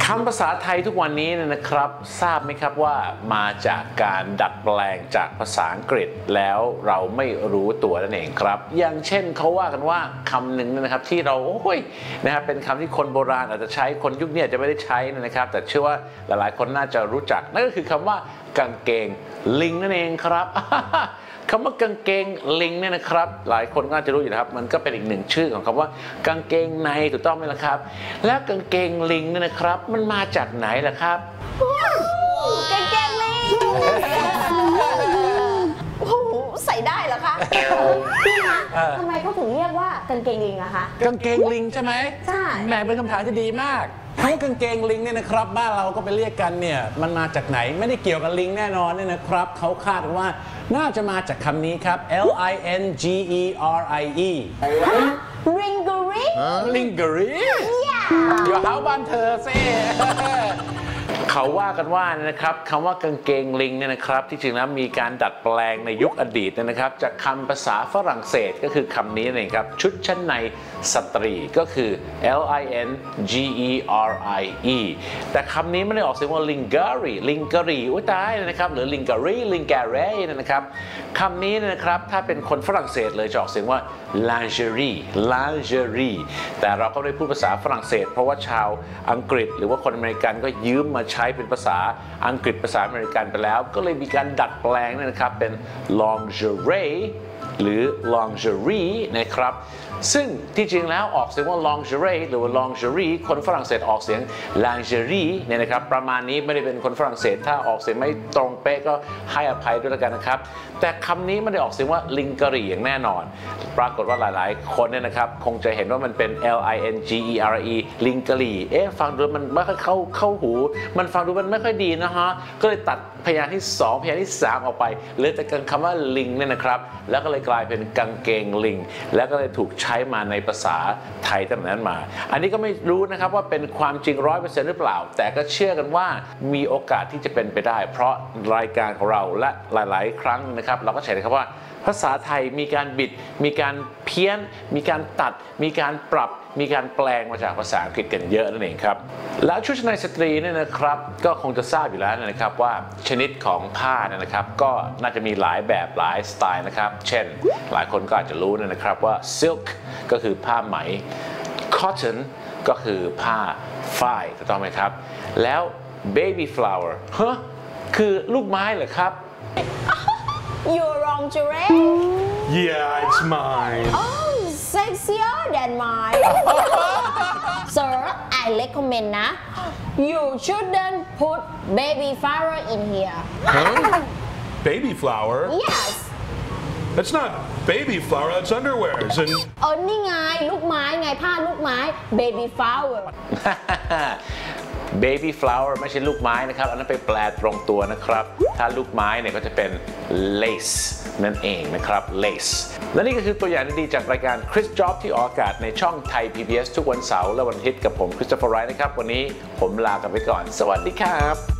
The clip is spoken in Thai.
คำภาษาไทยทุกวันนี้นะครับทราบไหมครับว่ามาจากการดัดแปลงจากภาษาอังกฤษแล้วเราไม่รู้ตัวนั่นเองครับอย่างเช่นเขาว่ากันว่าคำหนึ่งนะครับที่เรานะครับเป็นคำที่คนโบราณอาจจะใช้คนยุคนี้จะไม่ได้ใช้นะครับแต่เชื่อว่าหลายๆคนน่าจะรู้จักนั่นก็คือคำว่ากางเกงลิงนั่นเองครับคำว่ากางเกงลิงเนี่ยนะครับหลายคนก็อาจจะรู้อยู่นะครับมันก็เป็นอีกหนึ่งชื่อของคำว่ากางเกงในถูกต้องไหมล่ะครับแล้วกางเกงลิงเนี่ยนะครับมันมาจากไหนล่ะครับกางเกงลิงโอ้โหใส่ได้เหรอคะพี่คะทำไมเขาถึงเรียกว่ากางเกงลิงอะคะกางเกงลิงใช่ไหมใช่แหมเป็นคำถามที่ดีมากคำว่ากางเกงลิงเนี่ยนะครับบ้านเราก็ไปเรียกกันเนี่ยมันมาจากไหนไม่ได้เกี่ยวกับลิงแน่นอนเนี่ยนะครับเขาคาดว่าน่าจะมาจากคำนี้ครับ L-I-N-G-E-R-I-E Lingerie Lingerie อย่าหาบ้านเธอสิเขาว่ากันว่านะครับคำว่ากางเกงลิงเนี่ยนะครับที่จริงแล้วมีการดัดแปลงในยุคอดีตนะครับจากคำภาษาฝรั่งเศสก็คือคำนี้เองครับชุดชั้นในสตรีก็คือ L-I-N-G-E-R-I-E แต่คำนี้ไม่ได้ออกเสียงว่า lingerie อุ้ยตายนะครับหรือ lingerie นะครับคำนี้นะครับถ้าเป็นคนฝรั่งเศสเลยจะออกเสียงว่า lingerie แต่เราก็ได้พูดภาษาฝรั่งเศสเพราะว่าชาวอังกฤษหรือว่าคนอเมริกันก็ยืมมาใช้เป็นภาษาอังกฤษภาษาอเมริกันไปแล้วก็เลยมีการดัดแปลงนะครับเป็น lingerie หรือ lingerie นะครับซึ่งที่จริงแล้วออกเสียงว่า lingerie หรือว่า lingerie คนฝรั่งเศสออกเสียง lingerie เนี่ยนะครับประมาณนี้ไม่ได้เป็นคนฝรั่งเศสถ้าออกเสียงไม่ตรงเป๊ะก็ให้อภัยด้วยแล้วกันนะครับแต่คำนี้ไม่ได้ออกเสียงว่า lingerie อย่างแน่นอนปรากฏว่าหลายๆคนเนี่ยนะครับคงจะเห็นว่ามันเป็น L-I-N-G-E-R-E lingerie ฟังดูมันไม่ค่อยเข้าหูมันฟังดูมันไม่ค่อยดีนะฮะก็เลยตัดพยางค์ที่2พยางค์ที่3ออกไปเหลือแต่คำว่าลิงเนี่ยนะครับแล้วก็เลยกลายเป็นกางเกงลิงแล้วก็เลยถูกใช้มาในภาษาไทยตั้งแต่นั้นมาอันนี้ก็ไม่รู้นะครับว่าเป็นความจริง 100% หรือเปล่าแต่ก็เชื่อกันว่ามีโอกาสที่จะเป็นไปได้เพราะรายการของเราและหลายๆครั้งนะครับเราก็ใช้คำว่าภาษาไทยมีการบิดมีการเพี้ยนมีการตัดมีการปรับมีการแปลงมาจากภาษาอังกฤษกันเยอะนั่นเองครับแล้วชุดชั้นในสตรีเนี่ยนะครับก็คงจะทราบอยู่แล้วนะครับว่าชนิดของผ้าเนี่ยนะครับก็น่าจะมีหลายแบบหลายสไตล์นะครับเช่นหลายคนก็อาจจะรู้นะครับว่า silk ก็คือผ้าไหม cotton ก็คือผ้าฝ้ายถูกต้องไหมครับแล้ว baby flower คือลูกไม้เหรอครับ Your lingerie Yeah, it's mine. Oh, sexier than mine. Sir, I recommend na you shouldn't put baby flower in here. Huh? Baby flower? Yes. That's not baby flower, that's underwear. And นี่ไงลูกไม้ไงผ้าลูกไม้ baby flower Baby flower ไม่ใช่ลูกไม้นะครับอันนั้นไปแปลตรงตัวนะครับถ้าลูกไม้เนี่ยก็จะเป็น lace นั่นเองนะครับ lace และนี่ก็คือตัวอย่างดีๆจากรายการ Chris Job ที่ออกอากาศในช่องไทย PBS ทุกวันเสาร์และวันอาทิตย์กับผม Christopher Wright นะครับวันนี้ผมลากันไปก่อนสวัสดีครับ